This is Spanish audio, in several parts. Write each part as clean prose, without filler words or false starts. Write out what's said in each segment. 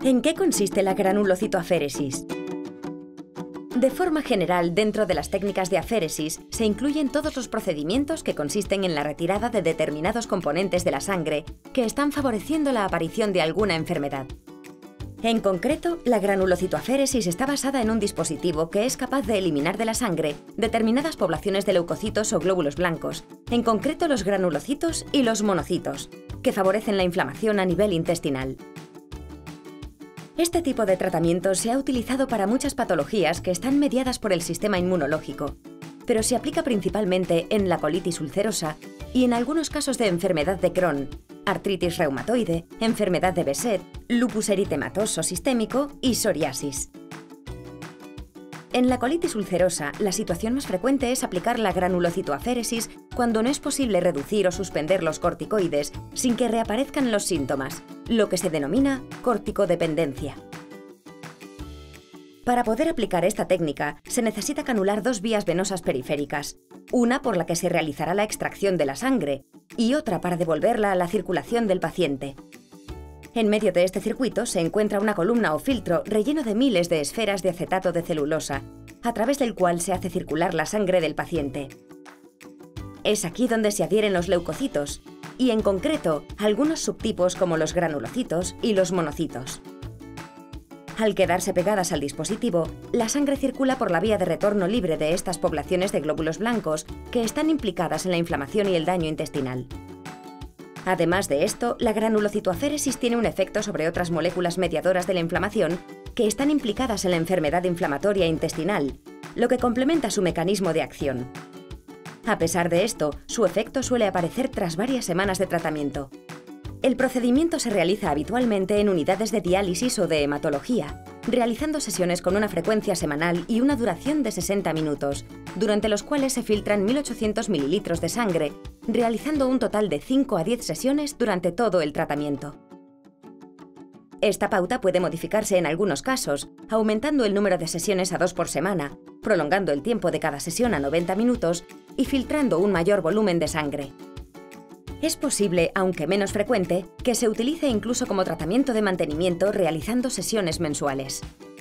¿En qué consiste la granulocitoaféresis? De forma general, dentro de las técnicas de aféresis se incluyen todos los procedimientos que consisten en la retirada de determinados componentes de la sangre que están favoreciendo la aparición de alguna enfermedad. En concreto, la granulocitoaféresis está basada en un dispositivo que es capaz de eliminar de la sangre determinadas poblaciones de leucocitos o glóbulos blancos, en concreto los granulocitos y los monocitos, que favorecen la inflamación a nivel intestinal. Este tipo de tratamiento se ha utilizado para muchas patologías que están mediadas por el sistema inmunológico, pero se aplica principalmente en la colitis ulcerosa y en algunos casos de enfermedad de Crohn, artritis reumatoide, enfermedad de Behçet, lupus eritematoso sistémico y psoriasis. En la colitis ulcerosa, la situación más frecuente es aplicar la granulocitoaféresis cuando no es posible reducir o suspender los corticoides sin que reaparezcan los síntomas, lo que se denomina corticodependencia. Para poder aplicar esta técnica, se necesita canular dos vías venosas periféricas, una por la que se realizará la extracción de la sangre y otra para devolverla a la circulación del paciente. En medio de este circuito se encuentra una columna o filtro relleno de miles de esferas de acetato de celulosa, a través del cual se hace circular la sangre del paciente. Es aquí donde se adhieren los leucocitos, y en concreto, algunos subtipos como los granulocitos y los monocitos. Al quedarse pegadas al dispositivo, la sangre circula por la vía de retorno libre de estas poblaciones de glóbulos blancos que están implicadas en la inflamación y el daño intestinal. Además de esto, la granulocitoaféresis tiene un efecto sobre otras moléculas mediadoras de la inflamación que están implicadas en la enfermedad inflamatoria intestinal, lo que complementa su mecanismo de acción. A pesar de esto, su efecto suele aparecer tras varias semanas de tratamiento. El procedimiento se realiza habitualmente en unidades de diálisis o de hematología, realizando sesiones con una frecuencia semanal y una duración de 60 minutos, durante los cuales se filtran 1.800 mililitros de sangre, realizando un total de 5 a 10 sesiones durante todo el tratamiento. Esta pauta puede modificarse en algunos casos, aumentando el número de sesiones a 2 por semana, prolongando el tiempo de cada sesión a 90 minutos y filtrando un mayor volumen de sangre. Es posible, aunque menos frecuente, que se utilice incluso como tratamiento de mantenimiento realizando sesiones mensuales.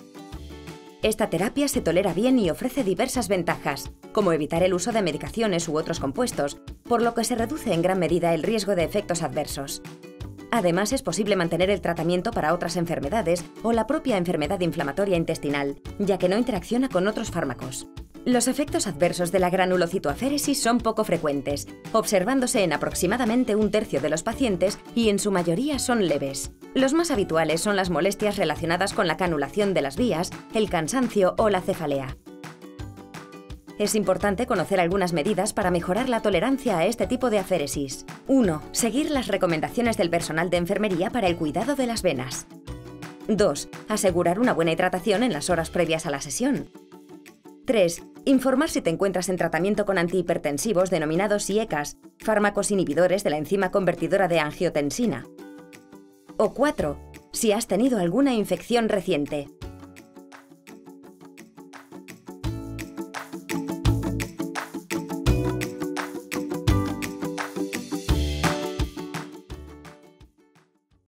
Esta terapia se tolera bien y ofrece diversas ventajas, como evitar el uso de medicaciones u otros compuestos, por lo que se reduce en gran medida el riesgo de efectos adversos. Además, es posible mantener el tratamiento para otras enfermedades o la propia enfermedad inflamatoria intestinal, ya que no interacciona con otros fármacos. Los efectos adversos de la granulocitoaféresis son poco frecuentes, observándose en aproximadamente un tercio de los pacientes y en su mayoría son leves. Los más habituales son las molestias relacionadas con la canulación de las vías, el cansancio o la cefalea. Es importante conocer algunas medidas para mejorar la tolerancia a este tipo de aféresis. 1. Seguir las recomendaciones del personal de enfermería para el cuidado de las venas. 2. Asegurar una buena hidratación en las horas previas a la sesión. 3. Informar si te encuentras en tratamiento con antihipertensivos denominados IECAS, fármacos inhibidores de la enzima convertidora de angiotensina. O 4. Si has tenido alguna infección reciente.